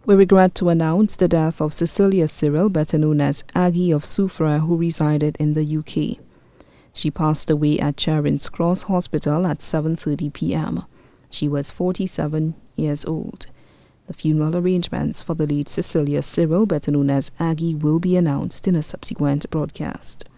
We regret to announce the death of Cecilia Cyril, better known as Aggie of Soufrière, who resided in the UK. She passed away at Charing's Cross Hospital at 7:30 p.m. She was 47 years old. The funeral arrangements for the late Cecilia Cyril, better known as Aggie, will be announced in a subsequent broadcast.